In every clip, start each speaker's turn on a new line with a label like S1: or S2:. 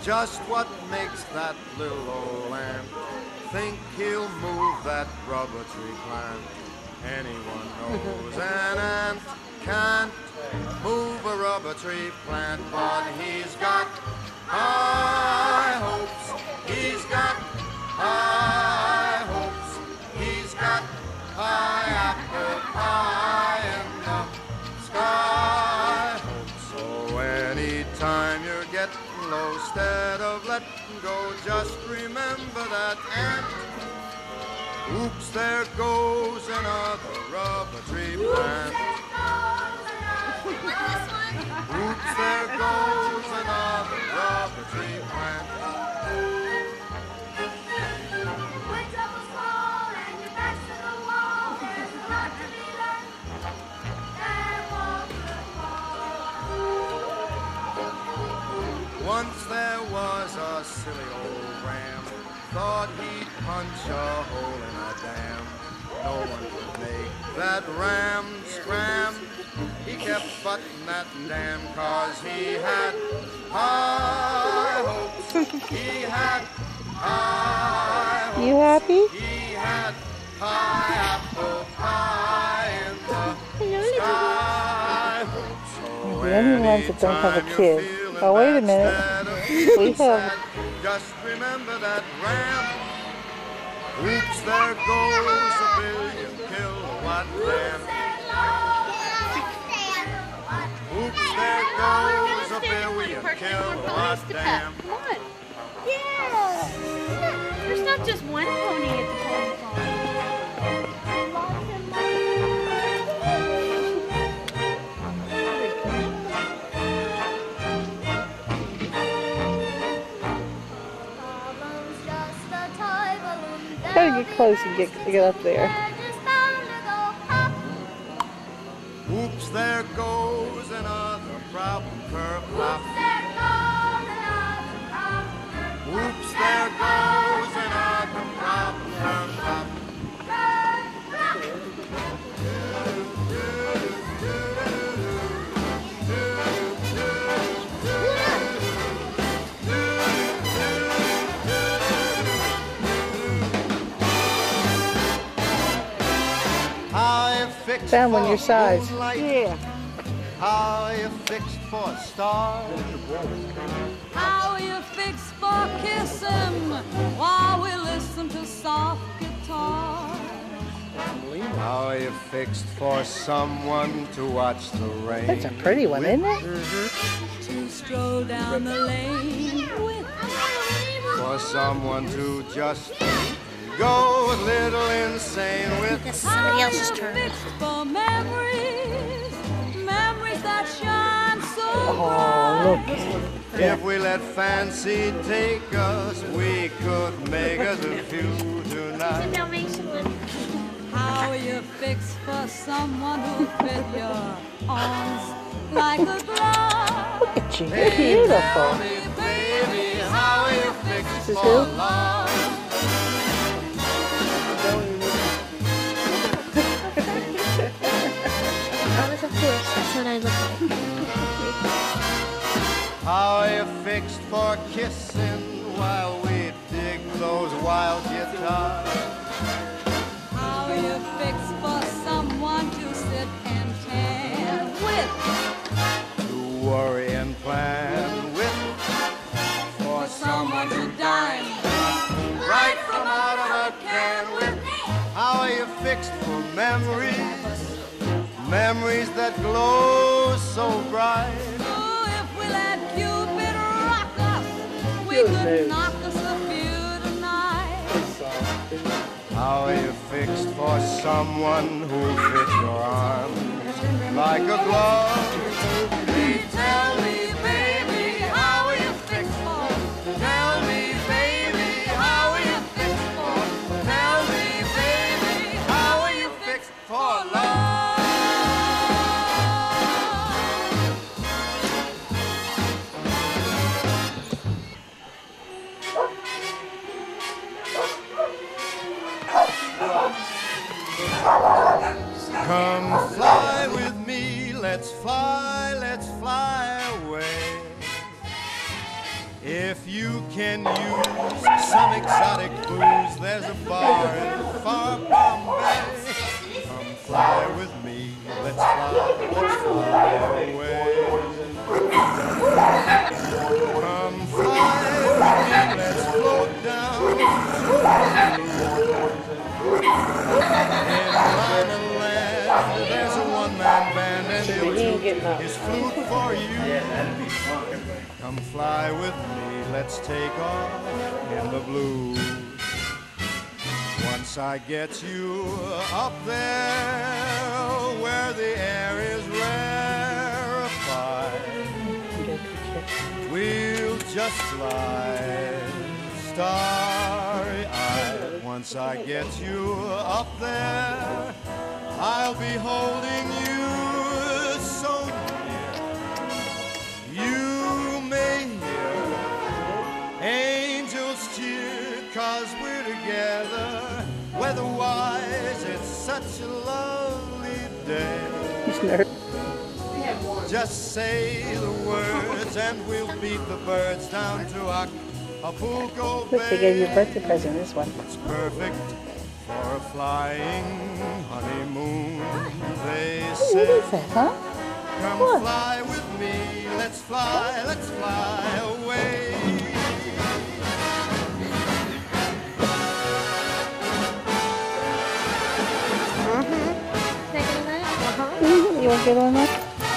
S1: just what makes that little old lamb think he'll move that rubber tree plant. Anyone knows an ant can't move a rubber tree plant, but he's got high hopes. He's got high hopes. He's got high apple pie in the sky. So anytime you're getting low, instead of letting go, just remember that ant. Oops, there goes another rubber tree plant. Oops, there goes another rubber tree plant. When troubles fall and your back's to the wall, there's a lot to be learned. There won't fall. Once there was a silly old ram, thought he'd punch a hole in a dam. No one could make that ram scram. He kept butting that dam 'cause he had high hopes. He had high hopes.
S2: You happy?
S1: He had high apple pie in the sky. So
S2: the only ones that don't have a kid. Oh, wait a minute. We have.
S1: Just remember that ram. Oops, there goes a billion kilowatt lamb. Oops, there goes a billion kilowatt lamb.
S3: Come on. Yeah. There's not just one pony at the pony farm.
S2: Gotta get close and get up there.
S1: Oops, there goes another problem curve. Oops, there goes another problem curve.
S2: Found one your size.
S1: Yeah. How you fixed for stars?
S4: How you fixed for kissing while we listen to soft guitar?
S1: How you fixed for someone to watch the rain?
S2: That's a pretty one, isn't it?
S4: To stroll down the lane with.
S1: For someone to just go a little insane with.
S3: This is somebody else's turn.
S4: For memories, memories that shine so
S2: Oh, look.
S1: If we let fancy take us, we could make us a few tonight.
S4: How you fix for someone who fit your arms like a glove?
S2: Look at you. You're beautiful.
S1: Tell me, baby, how you fix
S2: This is
S1: for
S2: who?
S1: love?
S3: Of course, that's what I look like.
S1: How you fixed for kissing while we dig those wild guitars?
S4: How you fix for someone to sit and tan with?
S1: To worry and plan with. For someone to dine right from out of a can with. How you fixed for memories? Memories that glow so bright.
S4: Oh, if we let Cupid rock us, we could knock us a few tonight.
S1: How you fixed for someone who fit your arms like a glove. Tell me, baby, how you fixed for? Tell me, baby, how you fixed for? Tell me, baby, how you fixed for love? Come fly with me, let's fly If you can use some exotic booze, there's a bar in far Bombay. Come fly with me, let's fly away. Come fly with me, let's float down. In Lana Land, there's a one-man band and he'll toot his flute for you. Come fly with me, let's take off in the blue. Once I get you up there where the air is rarefied, we'll just fly starry-eyed. Once I get you up there, I'll be holding you so near. You may hear angels cheer, 'cause we're together. Weather-wise, it's such a lovely day. Just say the words and we'll beat the birds down to Acapulco Bay.
S2: Look, they gave you a birthday present, this one.
S1: It's perfect for a flying honeymoon, they
S2: Hey,
S1: say.
S2: what is that, huh?
S1: Come
S2: What?
S1: fly with me, let's fly away.
S3: Taking that?
S2: You want to get on that?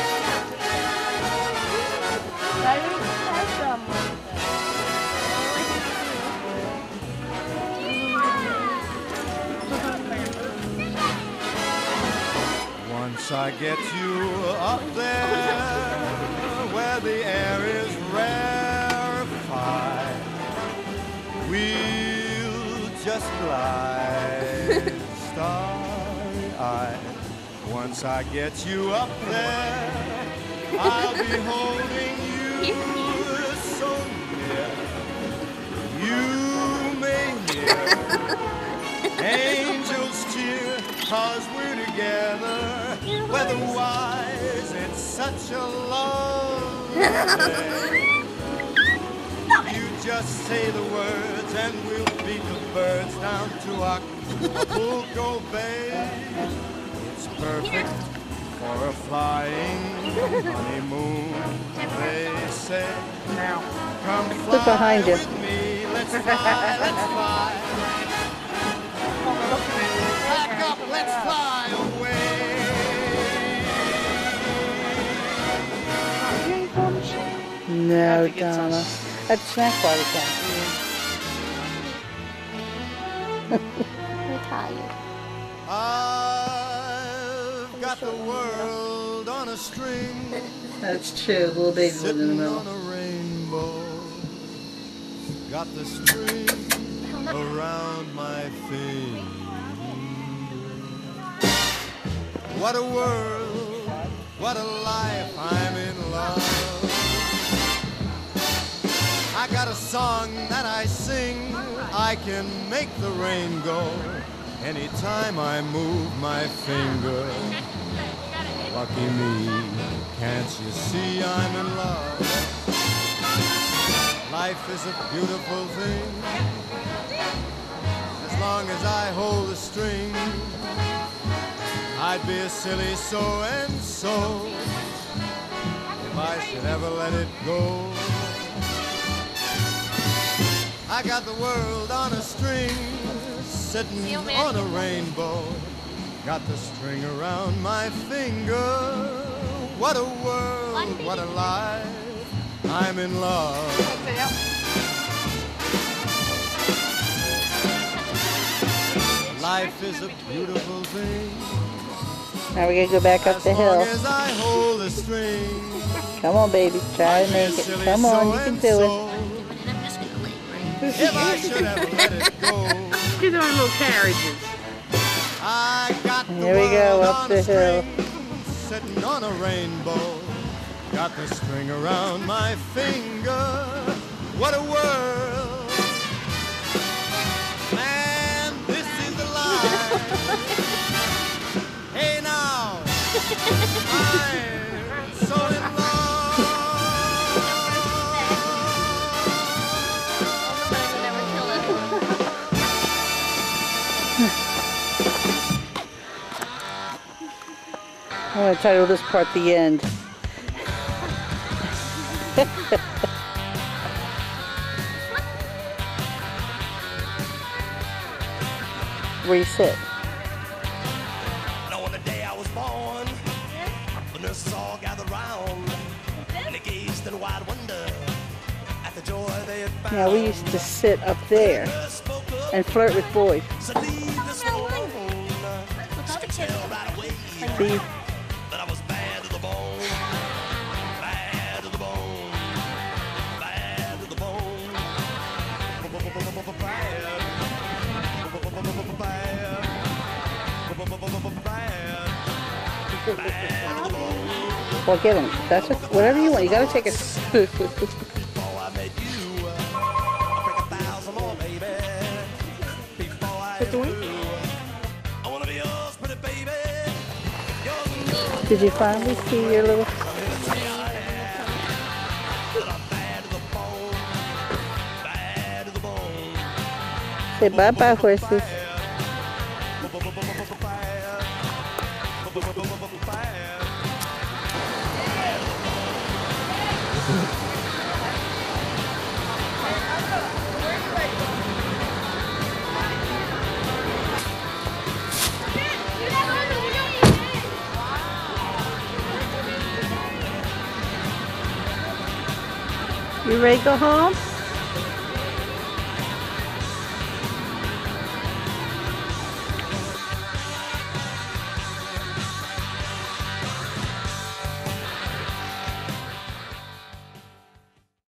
S3: I don't have some.
S1: Once I get you up there where the air is rarefied, we'll just glide starry-eyed. Once I get you up there, I'll be holding you so near. You may hear angels cheer, 'cause we're together. Weather-wise, it's such a lovely day. You just say the words and we'll beat the birds down to Acapulco Bay. It's perfect for a flying honeymoon, they say.
S2: Now.
S1: Come
S2: Look
S1: fly
S2: behind you.
S1: with me, let's fly, let's fly. Back up, let's fly away.
S2: No, Donna. That's snack bar again.
S3: We're tired.
S1: I've got the world on a string,
S2: That's true. Little baby was in the
S1: sitting
S2: middle.
S1: on a rainbow. Got the string around my finger. What a world, what a life, I'm in love. I got a song that I sing, I can make the rain go anytime I move my finger. Lucky me, can't you see I'm in love? Life is a beautiful thing, as long as I hold the string. I'd be a silly so-and-so if I should ever let it go. I got the world on a string, sitting on a rainbow. Got the string around my finger. What a world, what a life, I'm in love. Life is a beautiful thing.
S2: Now we gotta go back up the hill.
S1: As long as I hold the string.
S2: Come on, baby. Try to make it. Come on, you can do it.
S1: If I should ever let it go.
S5: These are little carriages.
S1: I got the
S2: Here we go,
S1: world
S2: up
S1: on
S2: the
S1: a
S2: hill.
S1: string, sitting on a rainbow. Got the string around my finger. What a world. Man, this is the life. Hey now, I'm so in love.
S2: going to title this part The End. Reset.
S6: On the day I was born, the nurses all gathered round, and they gazed in wide wonder at the joy they had found.
S2: Now we used to sit up there and flirt with boys.
S6: So leave this alone.
S3: With all the kids.
S6: Right away.
S2: See?
S6: That I was bad to the bone, bad to the bone, bad to the bone,
S2: Well, get them. That's what, whatever you want. You gotta take it.
S6: Before I met you, I break 1,000 more, baby. Before I ever knew, I wanna be yours, pretty baby. Yours and yours.
S2: Did you finally see your little... Say bye-bye, horses. You ready to go home?